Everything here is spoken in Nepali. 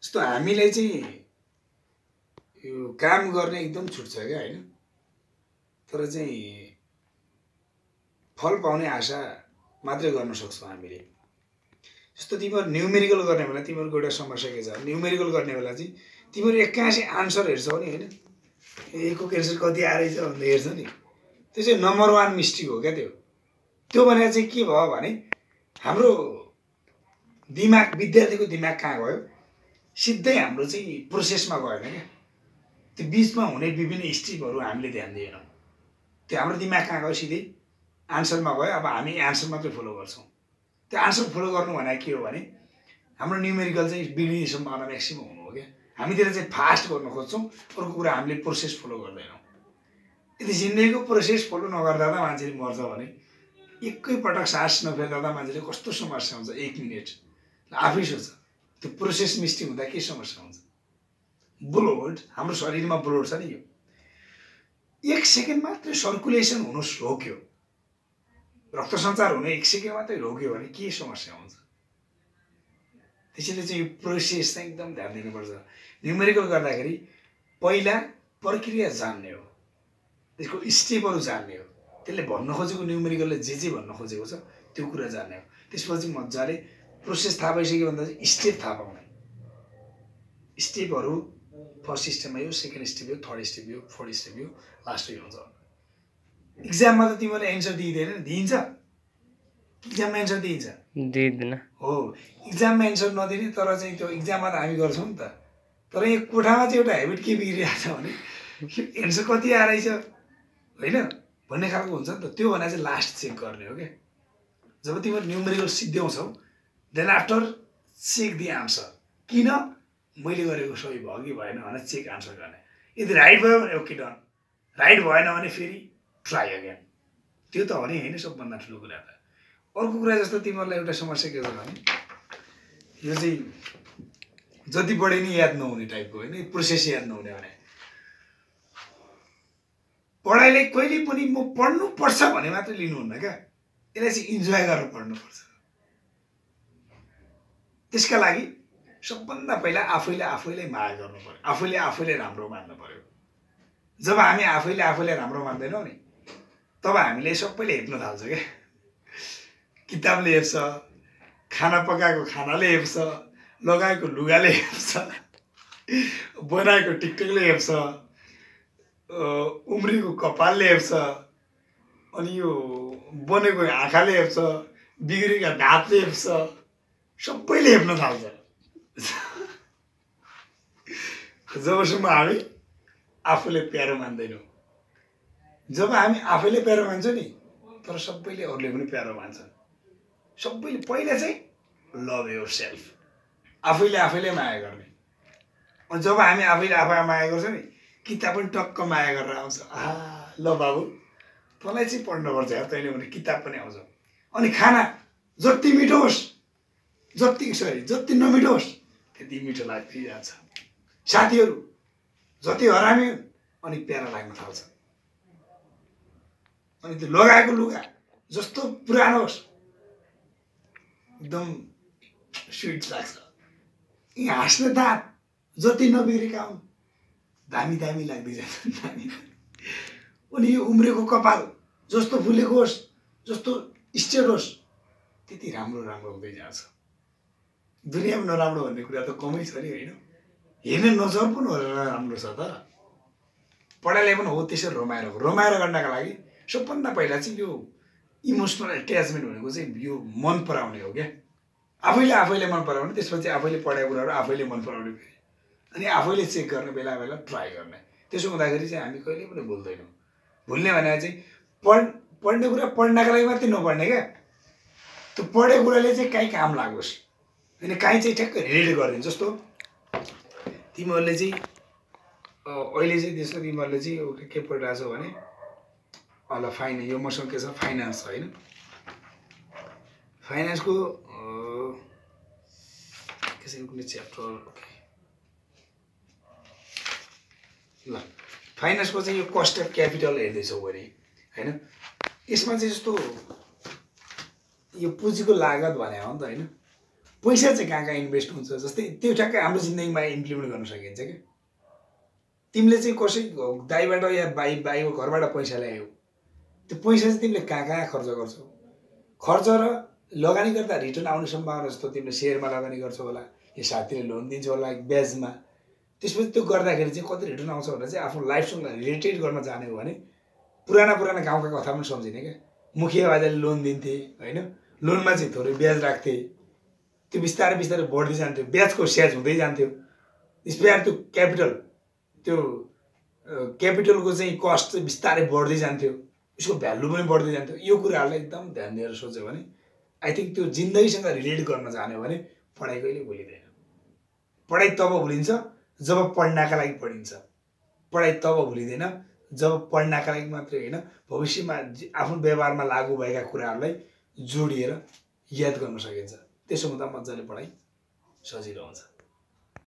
जस्तो हामीलाई चाहिँ यो काम गर्ने एकदम छुट छ क्या हैन, तर चाहिँ फल पाउने आशा मात्रै गर्न सक्छौँ हामीले। जस्तो तिमीहरू न्युमेरिकल गर्ने बेला तिमीहरूको एउटा समस्या के छ, न्युमेरिकल गर्ने बेला चाहिँ तिमीहरू एक्कासी आन्सर हेर्छौ नि हैन, एको क्यान्सर कति आएछ भनेर हेर्छ नि, त्यो चाहिँ नम्बर 1 मिस्टेक हो क्या त्यो भनेर चाहिँ के भयो भने हाम्रो दिमाग, विद्यार्थीको दिमाग कहाँ गयो, सिधै हाम्रो चाहिँ प्रोसेसमा गएन क्या, त्यो बिचमा हुने विभिन्न स्टेपहरू हामीले ध्यान दिएनौँ, त्यो हाम्रो दिमाग कहाँ गयो, सिधै आन्सरमा गयो। अब हामी आन्सर मात्रै फलो गर्छौँ। त्यो आन्सर फलो गर्नु भने के हो भने हाम्रो न्युमेरिकल चाहिँ बिग्रिने सम्भावना म्याक्सिमम हुनु हो क्या। हामीतिर चाहिँ फास्ट गर्न खोज्छौँ, अर्को कुरा हामीले प्रोसेस फलो गर्दैनौँ। यदि जिन्दगीको प्रोसेस फलो नगर्दा त मान्छेले मर्छ भने, एकैपटक सास नफेर्दा त मान्छेले कस्तो समस्या हुन्छ, 1 मिनट आफै सोच, त्यो प्रोसेस मिस्टेक हुँदा के समस्या हुन्छ। ब्लड, हाम्रो शरीरमा ब्लड छ नि, यो 1 सेकेन्ड मात्रै सर्कुलेसन हुनु रोक्यो, रक्त सञ्चार हुनु 1 सेकेन्ड मात्रै रोक्यो भने के समस्या हुन्छ। त्यसैले चाहिँ यो प्रोसेस चाहिँ एकदम ध्यान दिनुपर्छ। न्युमेरिकल गर्दाखेरि पहिला प्रक्रिया जान्ने हो, त्यसको स्टेपहरू जान्ने हो, त्यसले भन्न खोजेको न्युमेरिकलले जे भन्न खोजेको छ त्यो कुरा जान्ने हो। त्यसपछि मजाले प्रोसेस थाहा भइसक्यो भन्दा चाहिँ स्टेप थाहा पाउने, स्टेपहरू फर्स्ट स्टेपमा यो, सेकेन्ड स्टेप यो, थर्ड स्टेप यो, फोर्थ स्टेप यो, लास्ट यो हुन्छ। इक्जाममा त तिमीले एन्सर दिइदैन, दिइन्छ इक्जाममा एन्सर दिइदैन हो, इक्जाममा एन्सर नदिने, तर चाहिँ त्यो इक्जाममा त हामी गर्छौँ नि त, तर यहाँ कोठामा चाहिँ एउटा हेबिट के बिग्रिरहेको छ भने एन्सर कति आएछ होइन भन्ने खालको हुन्छ नि त। त्यो भनेर चाहिँ लास्ट चेक गर्ने हो क्या। जब तिमीहरू न्युमेरिकल सिद्ध्याउँछौ then after check the answer, किन मैले गरेको सही भयो कि भएन भनेर चेक आन्सर गर्ने। यदि राइट भयो भने ओके डन, राइट भएन भने फेरि ट्राई अगेन। त्यो त हो नि होइन सबभन्दा ठुलो कुरा त। अर्को कुरा जस्तो तिमीहरूलाई एउटा समस्या के छ भने यो चाहिँ जति बढे नि याद नहुने टाइपको होइन, प्रोसेस याद नहुने भने पढाइलाई कहिले पनि म पढ्नुपर्छ भने मात्रै लिनुहुन्न क्या, यसलाई चाहिँ इन्जोय गरेर पढ्नुपर्छ। त्यसका लागि सबभन्दा पहिला आफैले माया गर्नु पर्यो, आफैले राम्रो मान्नु पर्यो। जब हामी आफैले राम्रो मान्दैनौँ नि तब हामीले सबैले हेप्न थाल्छ क्या। किताबले हेप्छ, खाना पकाएको खानाले हेप्छ, लगाएको लुगाले हेप्छ, बनाएको टिकटकले हेप्छ, उम्रेको कपालले हेप्छ, अनि यो बनेको आँखाले हेप्छ, बिग्रेका दाँतले हेप्छ, सबैले हेप्न थाल्छ। जबसम्म हामी आफूले प्यारो मान्दैनौँ। जब हामी आफैले प्यारो मान्छौँ नि तर सबैले अरूले पनि प्यारो मान्छन्। सबैले पहिला चाहिँ लभ योर सेल्फ, आफैले माया गर्ने। अनि जब हामी आफैले माया गर्छौँ नि किताब पनि टक्क माया गरेर आउँछ। ल बाबु तँलाई चाहिँ पढ्नुपर्छ यार तैँले भने किताब पनि आउँछ। अनि खाना जति मिठो होस्, जति नमिठो होस् त्यति मिठो लाग्दै जान्छ। साथीहरू जति हरामी हुन् अनि प्यारा लाग्न थाल्छ। अनि त्यो लगाएको लुगा जस्तो पुरानो होस् एकदम स्विट लाग्छ। यी हाँस्ने दाँत जति नबिग्रेका हुन् दामी लाग्दै जान्छ। अनि यो उम्रेको कपाल जस्तो फुलेको होस्, जस्तो स्टेट होस् त्यति राम्रो हुँदै जान्छ। दुनियाँमा नराम्रो भन्ने कुरा त कमै छ नि होइन। हेर्ने नजर पनि राम्रो छ त। पढाइलाई पनि हो त्यसरी रमाएर गर्नका लागि सबभन्दा पहिला चाहिँ यो इमोसनल एट्याचमेन्ट भनेको चाहिँ यो मन पराउने हो क्या। आफैले मन पराउने, त्यसपछि आफैले पढाएको कुराहरू आफैले मन पराउने, अनि आफैले चेक गर्ने, बेला ट्राई गर्ने। त्यसो हुँदाखेरि चाहिँ हामी कहिले पनि भुल्दैनौँ। भुल्ने भनेर चाहिँ पढ्ने कुरा पढ्नका लागि मात्रै नपढ्ने क्या। त्यो पढेको कुराले चाहिँ काहीँ काम लागोस्, होइन काहीँ चाहिँ ठ्याक्कै रिलेट गरिदिन्छ। जस्तो तिमीहरूले चाहिँ अहिले चाहिँ त्यस्तो तिमीहरूले चाहिँ एउटा के पढिरहेको छौ भने यो मसँग के छ फाइनान्स होइन। फाइनान्सको कुनै च्याप्टर ल फाइनान्सको चाहिँ यो कस्ट अफ क्यापिटल हेर्दैछौ भने होइन। यसमा चाहिँ जस्तो यो पुँजीको लागत भने हो नि त होइन। पैसा चाहिँ कहाँ इन्भेस्ट हुन्छ जस्तै त्यो ठ्याक्कै हाम्रो जिन्दगीमा इम्प्लिमेन्ट गर्न सकिन्छ क्या। तिमीले चाहिँ कसै दाइबाट या बाइको घरबाट पैसा ल्यायौ, त्यो पैसा चाहिँ तिमीले कहाँ खर्च गर्छौ, खर्च र लगानी गर्दा रिटर्न आउने सम्भावना जस्तो तिमीले सेयरमा लगानी गर्छौ होला, या साथीले लोन दिन्छ होला ब्याजमा, त्यसपछि त्यो गर्दाखेरि चाहिँ कति रिटर्न आउँछ भनेर चाहिँ आफ्नो लाइफसँग रिलेटेड गर्न जाने हो भने पुराना गाउँका कथा पनि सम्झिने क्या। मुखिया बाजाले लोन दिन्थे होइन, लोनमा चाहिँ थोरै ब्याज राख्थे, त्यो बिस्तारै बढ्दै जान्थ्यो, ब्याजको स्याज हुँदै जान्थ्यो, बिस्तारै त्यो क्यापिटलको चाहिँ कस्ट चाहिँ बिस्तारै बढ्दै जान्थ्यो, यसको भ्यालु पनि बढ्दै जान्थ्यो। यो कुराहरूलाई एकदम ध्यान दिएर सोच्यो भने आई थिङ्क त्यो जिन्दगीसँग रिलेट गर्न जाने हो भने पढाइ कहिले भुलिँदैन। पढाइ तब भुलिन्छ जब पढ्नका लागि पढिन्छ, पढाइ तब भुलिँदैन जब पढ्नका लागि मात्रै होइन भविष्यमा आफ्नो व्यवहारमा लागू भएका कुराहरूलाई जोडिएर याद गर्न सकिन्छ। त्यसो हुँदा मजाले पढाइ सजिलो हुन्छ।